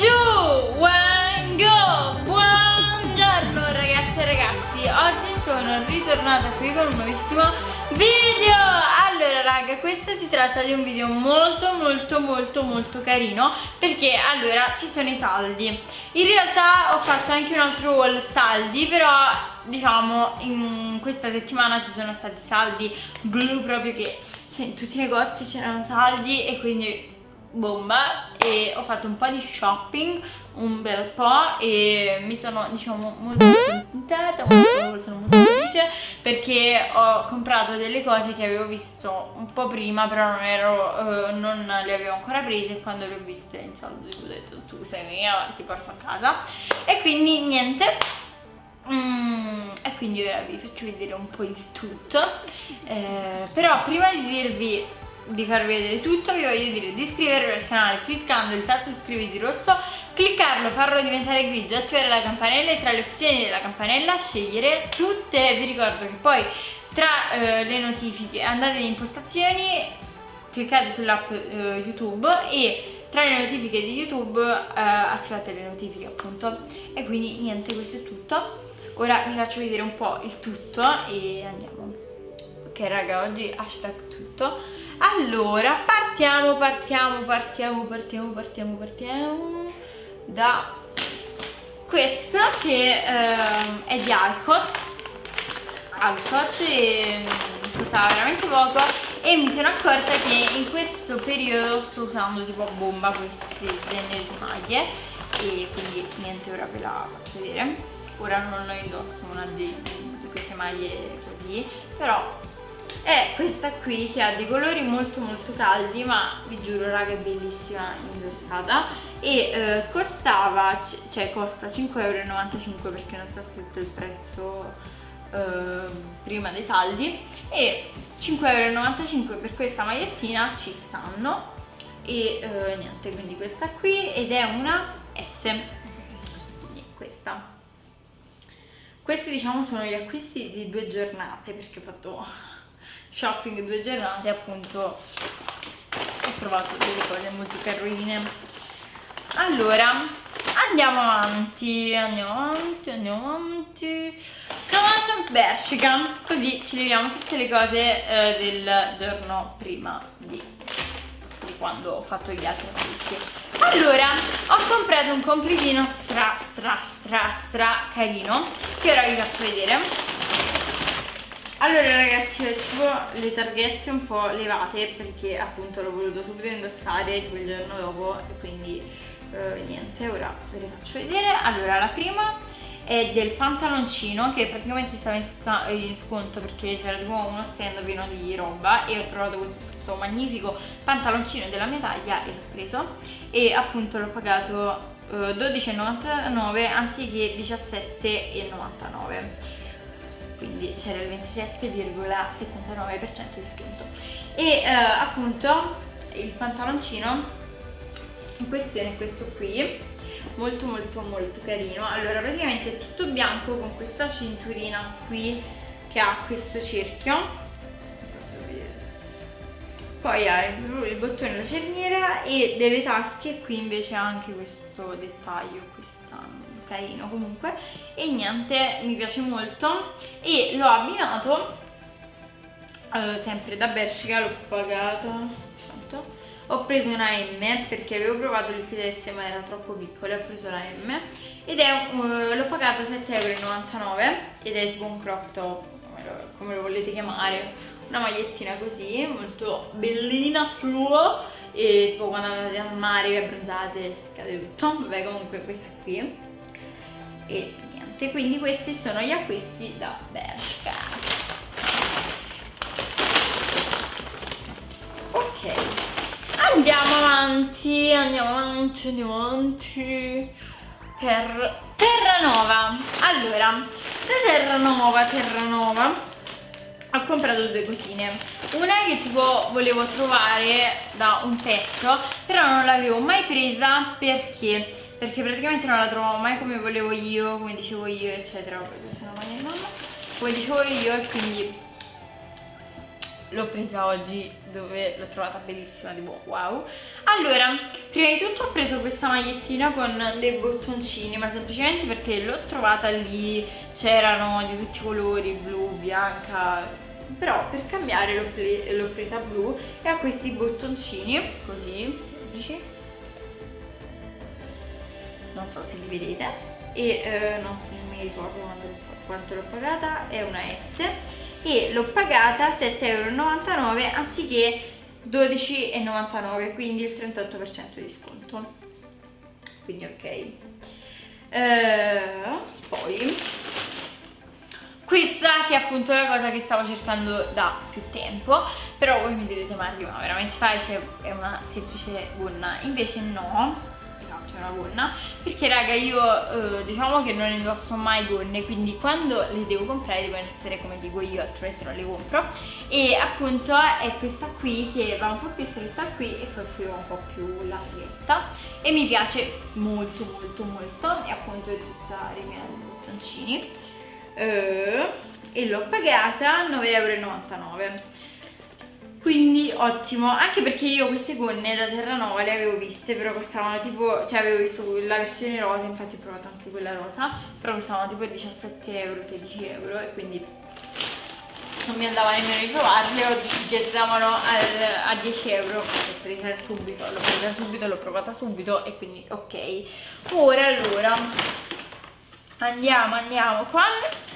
Giù, one, go! Buongiorno ragazze e ragazzi, oggi sono ritornata qui con un nuovissimo video. Allora raga, questo si tratta di un video molto carino, perché allora ci sono i saldi. In realtà ho fatto anche un altro haul saldi, però diciamo in questa settimana ci sono stati saldi blu, proprio che in tutti i negozi c'erano saldi e quindi bomba, e ho fatto un po' di shopping, un bel po', e mi sono diciamo molto contenta, sono molto felice perché ho comprato delle cose che avevo visto un po' prima, però non le avevo ancora prese, e quando le ho viste in saldo ho detto tu sei mia, ti porto a casa, e quindi niente. E quindi ora vi faccio vedere un po' il tutto, però prima di farvi vedere tutto vi voglio dire di iscrivervi al canale cliccando il tasto iscriviti rosso, cliccarlo, farlo diventare grigio, attivare la campanella e tra le opzioni della campanella scegliere tutte. Vi ricordo che poi tra le notifiche andate in impostazioni, cliccate sull'app YouTube e tra le notifiche di YouTube attivate le notifiche appunto. E quindi niente, questo è tutto. Ora vi faccio vedere un po' il tutto e andiamo. Ok raga, oggi hashtag tutto. Allora partiamo da questa che è di Alcott, e costava veramente poco, e mi sono accorta che in questo periodo sto usando tipo bomba questi generi di maglie, e quindi niente, ora ve la faccio vedere. Ora non lo indosso una di queste maglie così, però è questa qui che ha dei colori molto caldi, ma vi giuro raga è bellissima indossata, e costa 5,95 € perché non sta scritto il prezzo prima dei saldi, e 5,95 € per questa magliettina ci stanno, e niente, quindi questa qui, ed è una S, quindi questa. Questi diciamo sono gli acquisti di 2 giornate, perché ho fatto shopping 2 giornate, appunto ho trovato delle cose molto carine. Allora andiamo avanti con Bershka, così ci leviamo tutte le cose del giorno prima di quando ho fatto gli altri acquisti. Allora ho comprato un completino stra carino che ora vi faccio vedere. Allora ragazzi, ho tipo le targhette un po' levate perché appunto l'ho voluto subito indossare tipo il giorno dopo, e quindi niente, ora ve le faccio vedere. Allora la prima è del pantaloncino, che praticamente stava in sconto perché c'era tipo uno stand pieno di roba, e ho trovato questo magnifico pantaloncino della mia taglia e l'ho preso, e appunto l'ho pagato 12,99 anziché 17,99, quindi c'era il 27,79% di sconto. E appunto il pantaloncino in questione è questo qui, molto carino. Allora praticamente è tutto bianco con questa cinturina qui che ha questo cerchio, non so se lo vedete. Poi ha il bottone e la cerniera e delle tasche, qui invece ha anche questo dettaglio, carino comunque, e niente, mi piace molto, e l'ho abbinato sempre da Bershka, l'ho pagato, ho preso una M perché avevo provato l'XS ma era troppo piccola, ho preso la M, ed è l'ho pagato 7,99 € ed è tipo un crop top, come lo volete chiamare, una magliettina così molto bellina, fluo, e tipo quando andate al mare vi abbronzate, seccate tutto. Vabbè, comunque questa qui, e niente, quindi questi sono gli acquisti da Bershka. Ok, andiamo avanti per Terranova. Allora, da Terranova ho comprato 2 cosine, una che tipo volevo trovare da un pezzo, però non l'avevo mai presa perché praticamente non la trovavo mai come volevo io, come dicevo io eccetera. Questa è una maglia di mamma, come dicevo io, e quindi l'ho presa oggi, dove l'ho trovata bellissima, tipo wow. Allora, prima di tutto ho preso questa magliettina con dei bottoncini, ma semplicemente perché l'ho trovata lì, c'erano di tutti i colori, blu, bianca, però per cambiare l'ho presa blu e ha questi bottoncini, così, semplici, non so se li vedete, e non mi ricordo quanto l'ho pagata, è una S, e l'ho pagata 7,99 € anziché 12,99 €, quindi il 38% di sconto, quindi ok. Poi questa, che è appunto la cosa che stavo cercando da più tempo, però voi mi direte ma veramente facile, è una semplice gonna, invece no, c'è una gonna, perché raga io diciamo che non indosso mai gonne, quindi quando le devo comprare devono essere come dico io, altrimenti non le compro, e appunto è questa qui che va un po' più stretta qui e poi qui va un po' più larghetta e mi piace molto molto molto, e appunto è tutta ripiena di bottoncini, e l'ho pagata 9,99 €, quindi ottimo, anche perché io queste gonne da Terranova le avevo viste, però costavano tipo, cioè avevo visto la versione rosa, infatti ho provato anche quella rosa, però costavano tipo 17 €, 16 € e quindi non mi andava nemmeno di provarle, o che stavano a 10 €, l'ho presa subito, l'ho provata subito e quindi ok. Ora allora andiamo con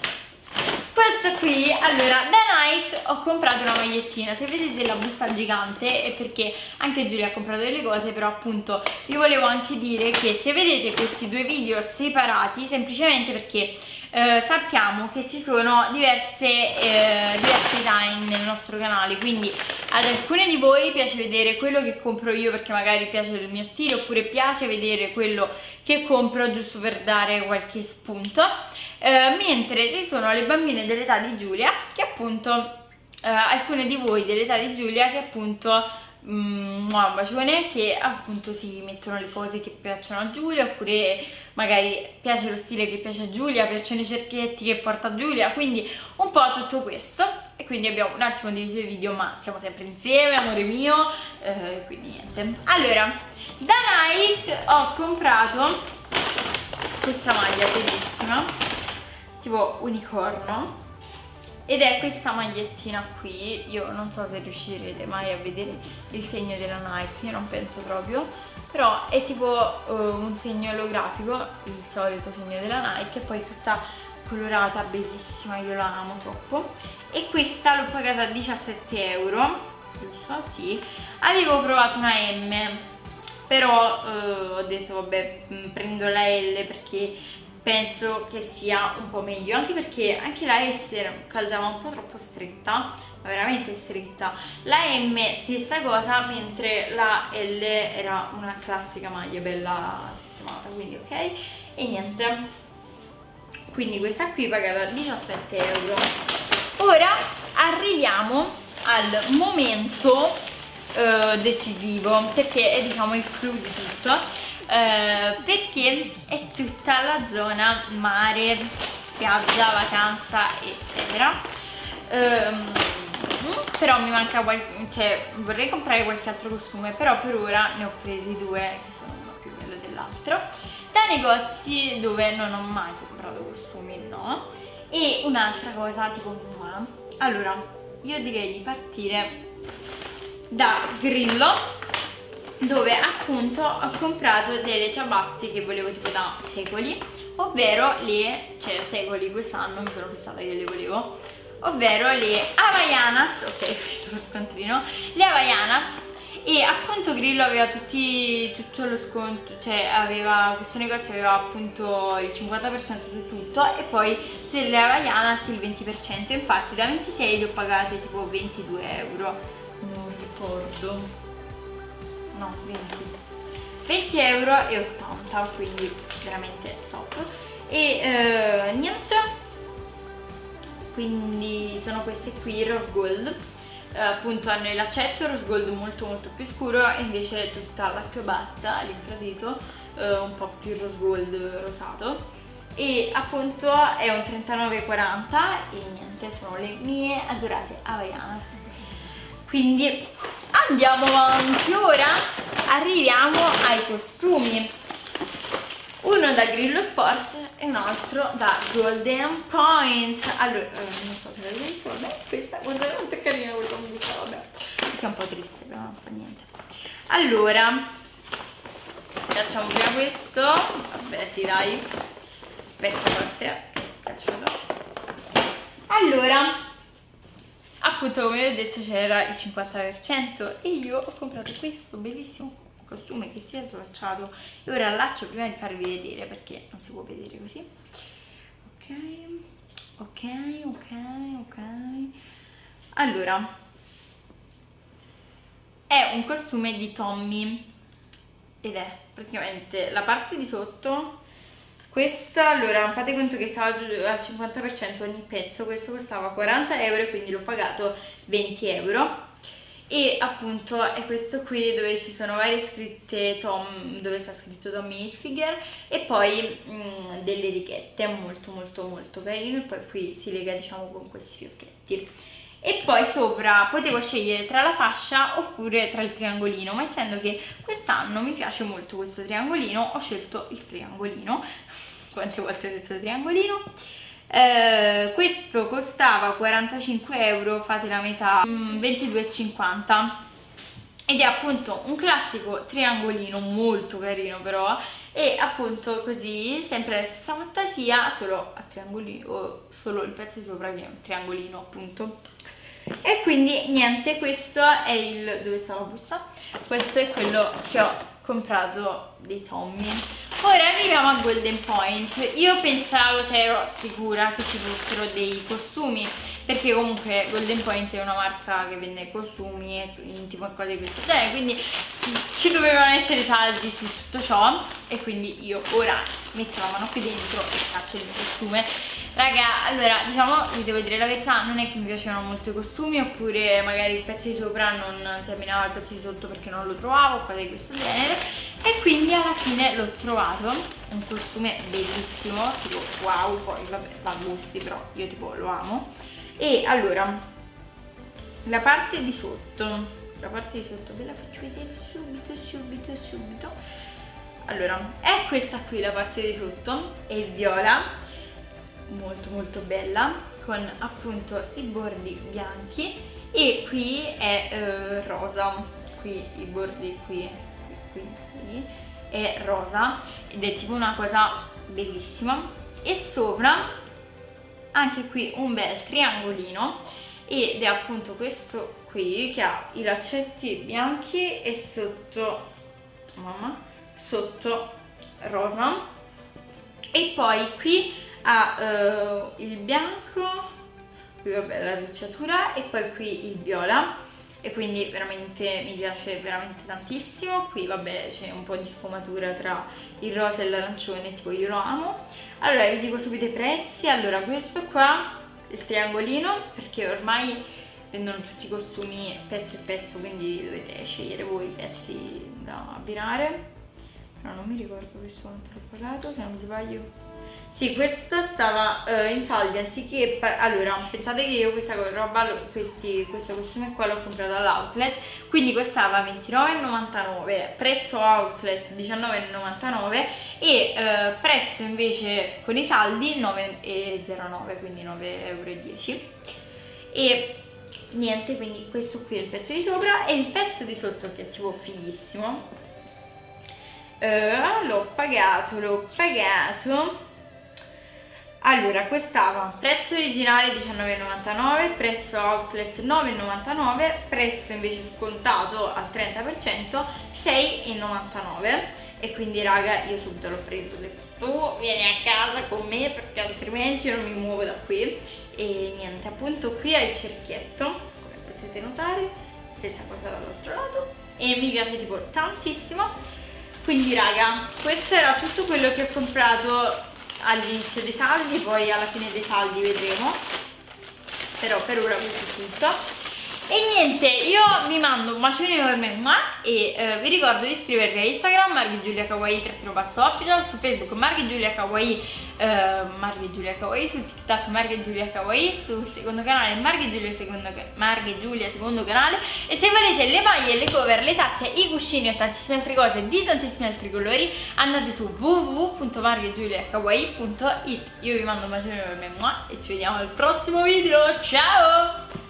questa qui. Allora, da Nike ho comprato una magliettina, se vedete la busta gigante è perché anche Giulia ha comprato delle cose, però appunto vi volevo anche dire che se vedete questi due video separati, semplicemente perché sappiamo che ci sono diverse età nel nostro canale, quindi ad alcune di voi piace vedere quello che compro io perché magari piace il mio stile, oppure piace vedere quello che compro giusto per dare qualche spunto, mentre ci sono le bambine dell'età di Giulia che appunto alcune di voi dell'età di Giulia che appunto un bacione, che appunto si mettono le cose che piacciono a Giulia, oppure magari piace lo stile che piace a Giulia, piacciono i cerchietti che porta Giulia, quindi un po' tutto questo. E quindi abbiamo un attimo diviso i video, ma siamo sempre insieme, amore mio, quindi niente. Allora, da Nike ho comprato questa maglia bellissima, tipo unicorno, ed è questa magliettina qui. Io non so se riuscirete mai a vedere il segno della Nike, io non penso proprio, però è tipo un segno olografico, il solito segno della Nike, e poi tutta colorata, bellissima, io la amo troppo. E questa l'ho pagata a 17 €, giusto? Sì. Avevo provato una M, però ho detto vabbè, prendo la L perché penso che sia un po' meglio, anche perché anche la S calzava un po' troppo stretta, ma veramente stretta. La M stessa cosa, mentre la L era una classica maglia bella sistemata, quindi ok. E niente, quindi questa qui pagata 17 €. Ora arriviamo al momento decisivo, perché è diciamo il clou di tutto, perché è tutta la zona mare, spiaggia, vacanza eccetera. Però mi manca cioè vorrei comprare qualche altro costume, però per ora ne ho presi due che sono uno più bello dell'altro, da negozi dove non ho mai comprato costumi, no. E un'altra cosa tipo qua, allora io direi di partire da Grillo, dove appunto ho comprato delle ciabatte che volevo tipo da secoli, ovvero secoli, quest'anno mi sono fissata che le volevo, ovvero le Havaianas, ok, lo scontrino, le Havaianas. E appunto Grillo aveva tutto lo sconto, cioè questo negozio aveva appunto il 50% su tutto e poi sulle Havaianas il 20%, infatti da 26 le ho pagate tipo 22 €, non ricordo, no 20 € e 80, quindi veramente top. E niente, quindi sono queste qui rose gold, appunto hanno il laccetto rose gold molto molto più scuro, e invece tutta la ciabatta, l'infradito, un po' più rose gold rosato, e appunto è un 39,40 € e niente, sono le mie adorate Havaianas. quindi andiamo avanti. Ora arriviamo ai costumi, uno da Grillo Sport e un altro da Golden Point. Allora, non so se l'avete visto, vabbè, questa, guardate quanto è carina questa musica, vabbè, questa è un po' triste, però non fa niente. Allora, facciamo prima questo, vabbè sì dai, pezzo forte, cacciato. Allora, appunto come vi ho detto c'era il 50% e io ho comprato questo bellissimo costume che si è slacciato e ora allaccio prima di farvi vedere perché non si può vedere così. Ok. Allora, è un costume di Tommy ed è praticamente la parte di sotto questa. Allora fate conto che stava al 50% ogni pezzo, questo costava 40 euro e quindi l'ho pagato 20 euro. E appunto è questo qui dove ci sono varie scritte dove sta scritto Tommy Hilfiger e poi delle righette, molto carino, e poi qui si lega diciamo con questi fiocchetti. E poi sopra potevo scegliere tra la fascia oppure tra il triangolino, ma essendo che quest'anno mi piace molto questo triangolino ho scelto il triangolino. Quante volte ho detto triangolino? Questo costava 45 euro, fate la metà, 22,50 ed è appunto un classico triangolino molto carino però, e appunto così sempre la stessa fantasia, solo a triangolino, solo il pezzo di sopra che è un triangolino appunto. E quindi niente, questo è il, dove sta la busta? Questo è quello che ho comprato dei Tommy. Ora arriviamo a Golden Point. Io pensavo, cioè ero sicura che ci fossero dei costumi, perché comunque Golden Point è una marca che vende costumi e intimo e cose di questo genere, quindi ci dovevano essere saldi su tutto ciò e quindi io ora metto la mano qui dentro e faccio il mio costume. Raga, allora diciamo, vi devo dire la verità, non è che mi piacevano molto i costumi, oppure magari il pezzo di sopra non si abbinava al pezzo di sotto perché non lo trovavo, cose di questo genere, e quindi alla fine l'ho trovato, un costume bellissimo, tipo wow, poi vabbè, va a gusti, però io tipo lo amo. E allora, la parte di sotto ve la faccio vedere subito. Allora, è questa qui la parte di sotto, è viola, molto bella, con appunto i bordi bianchi, e qui è rosa, qui i bordi qui è rosa ed è tipo una cosa bellissima. E sopra anche qui un bel triangolino ed è appunto questo qui che ha i laccetti bianchi e sotto rosa, e poi qui ha il bianco, qui vabbè la ricciatura, e poi qui il viola, e quindi veramente mi piace veramente tantissimo. Qui vabbè c'è un po' di sfumatura tra il rosa e l'arancione, tipo io lo amo. Allora vi dico subito i prezzi. Allora questo qua, il triangolino, perché ormai vendono tutti i costumi pezzo e pezzo, quindi dovete scegliere voi i pezzi da abbinare, però non mi ricordo questo quanto l'ho pagato, se non mi sbaglio. Sì, questo stava in saldi, anziché... Allora, pensate che io questa roba, questo costume qua l'ho comprato all'outlet, quindi costava 29,99, prezzo outlet 19,99 e prezzo invece con i saldi 9,09, quindi 9,10 euro. E niente, quindi questo qui è il pezzo di sopra, e il pezzo di sotto che è tipo fighissimo, l'ho pagato. Allora, costava prezzo originale 19,99, prezzo outlet 9,99, prezzo invece scontato al 30% 6,99, e quindi raga io subito l'ho preso, ho detto tu vieni a casa con me perché altrimenti io non mi muovo da qui. E niente, appunto qui è il cerchietto, come potete notare, stessa cosa dall'altro lato, e mi piace tipo tantissimo. Quindi raga, questo era tutto quello che ho comprato all'inizio dei saldi, poi alla fine dei saldi vedremo, però per ora questo è tutto. E niente, io vi mando un bacione enorme e vi ricordo di iscrivervi a Instagram marghegiuliakawaii_official, su Facebook marghegiuliakawaii, su TikTok marghegiuliakawaii, sul secondo canale marghegiulia secondo canale. E se volete le maglie, le cover, le tazze, i cuscini e tantissime altre cose di tantissimi altri colori, andate su www.marghegiuliakawaii.it. Io vi mando un bacione enorme e ci vediamo al prossimo video, ciao!